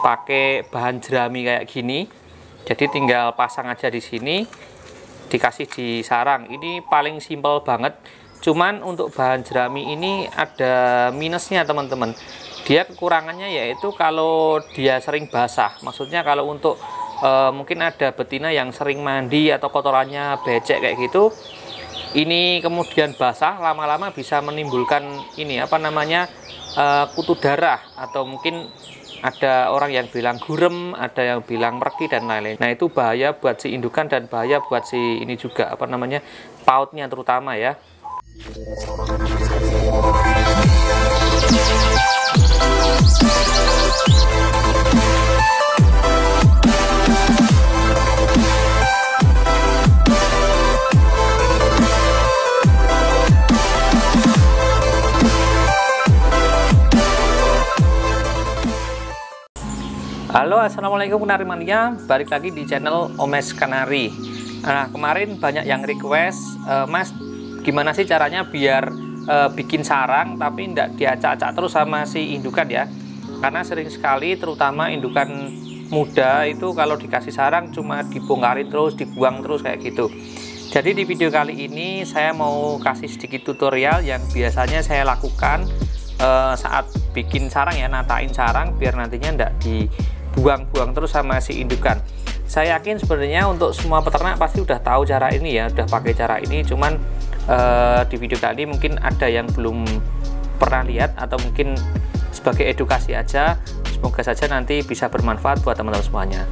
pakai bahan jerami kayak gini. Jadi tinggal pasang aja di sini, dikasih di sarang. Ini paling simpel banget. Cuman untuk bahan jerami ini ada minusnya teman-teman. Dia kekurangannya yaitu kalau dia sering basah. Maksudnya kalau untuk mungkin ada betina yang sering mandi atau kotorannya becek kayak gitu, ini kemudian basah, lama-lama bisa menimbulkan ini apa namanya, kutu darah, atau mungkin ada orang yang bilang gurem, ada yang bilang merki dan lain-lain. Nah itu bahaya buat si indukan dan bahaya buat si ini juga apa namanya, pautnya terutama ya. Halo, assalamualaikum Kanari Mania, balik lagi di channel Omes Kanari. Nah kemarin banyak yang request, Mas gimana sih caranya biar bikin sarang tapi tidak diacak-acak terus sama si indukan ya. Karena sering sekali terutama indukan muda itu kalau dikasih sarang cuma dibongkarin terus, dibuang terus kayak gitu. Jadi di video kali ini saya mau kasih sedikit tutorial yang biasanya saya lakukan saat bikin sarang ya, natain sarang biar nantinya tidak dibuang-buang terus sama si indukan. Saya yakin sebenarnya untuk semua peternak pasti udah tahu cara ini ya, udah pakai cara ini. Cuman di video kali mungkin ada yang belum pernah lihat atau mungkin sebagai edukasi aja. Semoga saja nanti bisa bermanfaat buat teman-teman semuanya.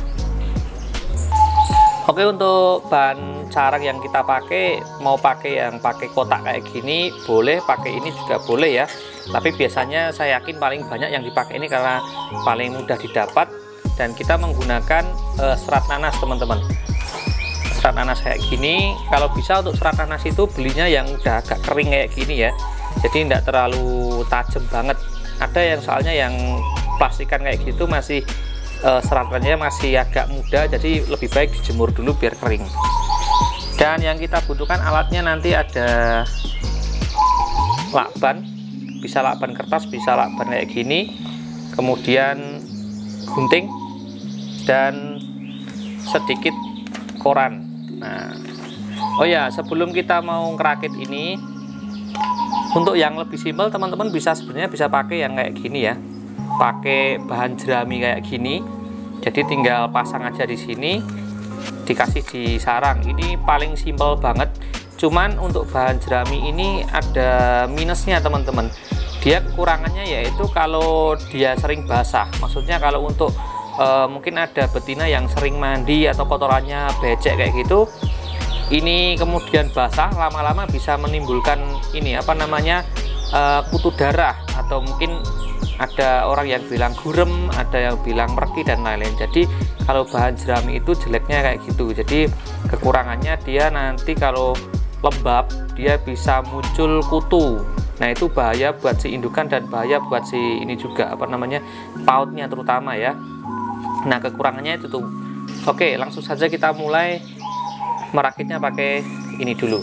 Oke, untuk bahan sarang yang kita pakai, mau pakai yang pakai kotak kayak gini boleh, pakai ini juga boleh ya. Tapi biasanya saya yakin paling banyak yang dipakai ini karena paling mudah didapat, dan kita menggunakan serat nanas teman-teman. Serat nanas kayak gini, kalau bisa untuk serat nanas itu belinya yang udah agak kering kayak gini ya, jadi tidak terlalu tajam banget. Ada yang soalnya yang plastikan kayak gitu masih seratannya masih agak muda, jadi lebih baik dijemur dulu biar kering. Dan yang kita butuhkan alatnya nanti ada lakban, bisa lakban kertas, bisa lakban kayak gini, kemudian gunting dan sedikit koran. Nah, oh ya, sebelum kita mau ngerakit ini, untuk yang lebih simpel teman-teman sebenarnya bisa pakai yang kayak gini ya, pakai bahan jerami kayak gini. Jadi tinggal pasang aja di sini, dikasih di sarang. Ini paling simpel banget. Cuman untuk bahan jerami ini ada minusnya teman-teman. Dia kekurangannya yaitu kalau dia sering basah. Maksudnya kalau untuk mungkin ada betina yang sering mandi atau kotorannya becek kayak gitu, ini kemudian basah, lama-lama bisa menimbulkan ini apa namanya, kutu darah, atau mungkin ada orang yang bilang gurem, ada yang bilang merki dan lain-lain. Jadi kalau bahan jerami itu jeleknya kayak gitu. Jadi kekurangannya dia nanti kalau lembab dia bisa muncul kutu. Nah itu bahaya buat si indukan dan bahaya buat si ini juga apa namanya, pautnya terutama ya. Nah kekurangannya itu tuh. Oke, langsung saja kita mulai merakitnya pakai ini dulu.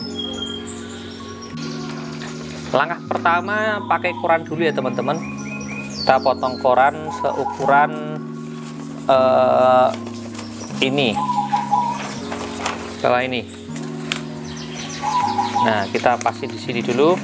Langkah pertama pakai koran dulu ya teman-teman. Kita potong koran seukuran ini, bawah ini. Nah kita pasin di sini dulu.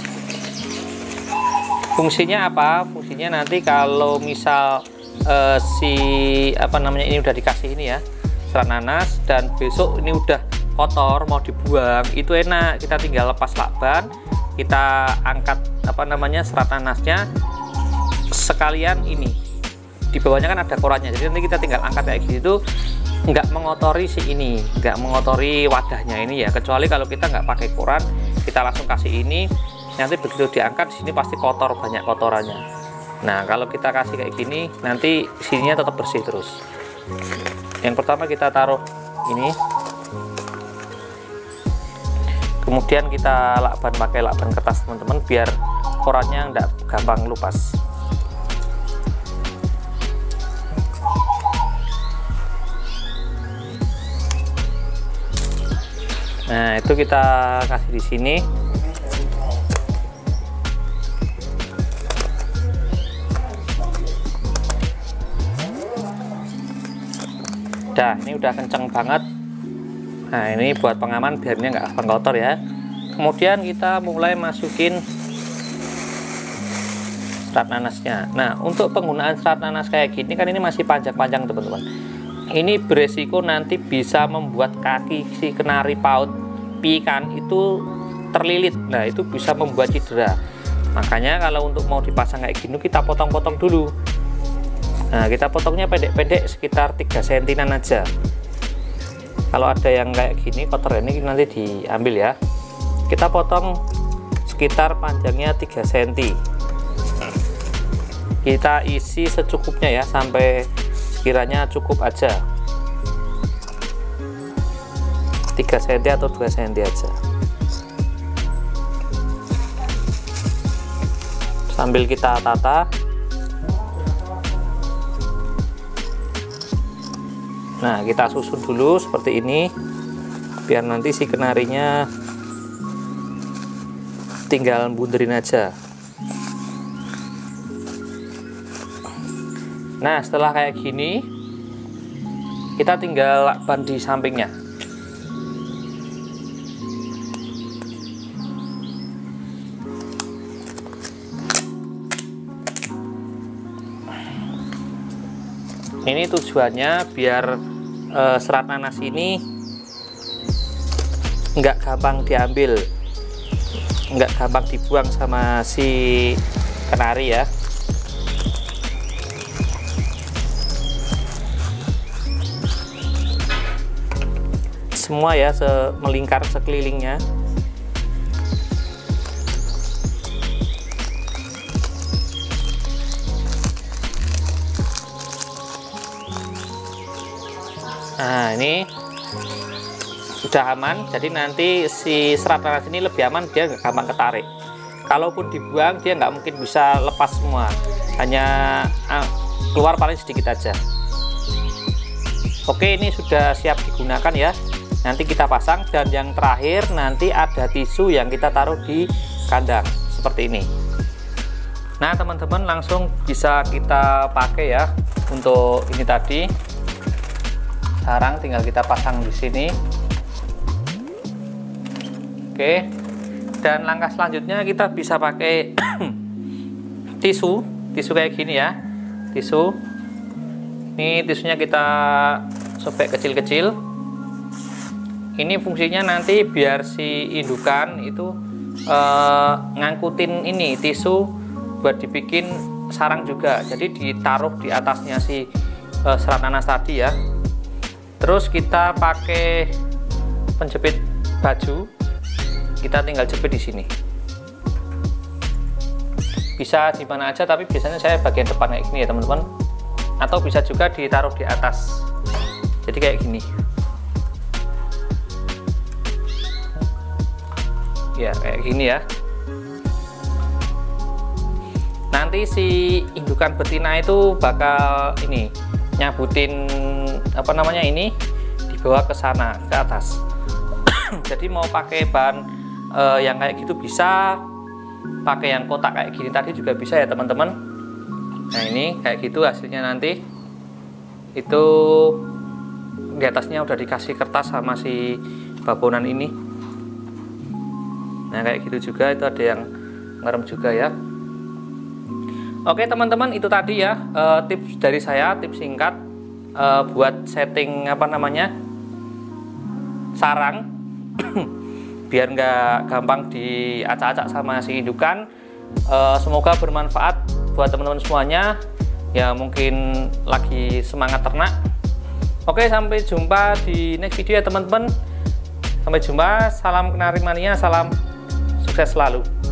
Fungsinya apa? Fungsinya nanti kalau misal si apa namanya ini udah dikasih ini ya, serat nanas, dan besok ini udah kotor mau dibuang, itu enak, kita tinggal lepas lakban, kita angkat apa namanya serat nanasnya, sekalian ini di bawahnya kan ada korannya, jadi nanti kita tinggal angkat kayak gitu, nggak mengotori si ini, nggak mengotori wadahnya ini ya. Kecuali kalau kita nggak pakai koran, kita langsung kasih ini, nanti begitu diangkat di sini pasti kotor, banyak kotorannya. Nah kalau kita kasih kayak gini nanti sininya tetap bersih terus. Yang pertama kita taruh ini, kemudian kita lakban pakai lakban kertas teman-teman biar korannya nggak gampang lupas. Nah itu kita kasih di sini. Ini udah kenceng banget. Nah, ini buat pengaman biarnya nggak gampang kotor ya. Kemudian kita mulai masukin serat nanasnya. Nah, untuk penggunaan serat nanas kayak gini kan ini masih panjang-panjang teman-teman. Ini beresiko nanti bisa membuat kaki si kenari paut pikan itu terlilit. Nah, itu bisa membuat cedera. Makanya kalau untuk mau dipasang kayak gini kita potong-potong dulu. Nah, kita potongnya pendek-pendek sekitar 3 cm aja. Kalau ada yang kayak gini kotor ini nanti diambil ya. Kita potong sekitar panjangnya 3 cm. Kita isi secukupnya ya, sampai sekiranya cukup aja. 3 cm atau 2 cm aja. Sambil kita tata. Nah, kita susun dulu seperti ini biar nanti si kenarinya tinggal bunderin aja. Nah, setelah kayak gini kita tinggal lakban di sampingnya. Ini tujuannya biar serat nanas ini nggak gampang diambil, nggak gampang dibuang sama si kenari ya. Semua ya, melingkar sekelilingnya. Nah, ini sudah aman, jadi nanti si serat nanas ini lebih aman, dia nggak gampang ketarik. Kalaupun dibuang dia nggak mungkin bisa lepas semua, hanya keluar paling sedikit aja. Oke, ini sudah siap digunakan ya. Nanti kita pasang, dan yang terakhir nanti ada tisu yang kita taruh di kandang seperti ini. Nah, teman-teman langsung bisa kita pakai ya. Untuk ini tadi sarang tinggal kita pasang di sini. Oke, dan langkah selanjutnya kita bisa pakai tisu kayak gini ya. Tisu ini, tisunya kita sobek kecil-kecil. Ini fungsinya nanti biar si indukan itu ngangkutin ini tisu buat dibikin sarang juga. Jadi ditaruh di atasnya si serat nanas tadi ya. Terus kita pakai penjepit baju, kita tinggal jepit di sini. Bisa di mana aja, tapi biasanya saya bagian depan kayak gini ya teman-teman. Atau bisa juga ditaruh di atas. Jadi kayak gini. Ya, kayak gini ya. Nanti si indukan betina itu bakal ini nyabutin apa namanya ini, dibawa ke sana, ke atas. Jadi mau pakai bahan yang kayak gitu bisa, pakai yang kotak kayak gini tadi juga bisa ya teman-teman. Nah, ini kayak gitu hasilnya nanti. Itu di atasnya udah dikasih kertas sama si babonan ini. Nah, kayak gitu juga, itu ada yang ngerem juga ya. Oke teman-teman, itu tadi ya tips dari saya, tips singkat buat setting apa namanya sarang biar nggak gampang diacak-acak sama si indukan. Semoga bermanfaat buat teman-teman semuanya ya, mungkin lagi semangat ternak. Oke, sampai jumpa di next video ya teman-teman. Sampai jumpa, salam kenari mania, salam sukses selalu.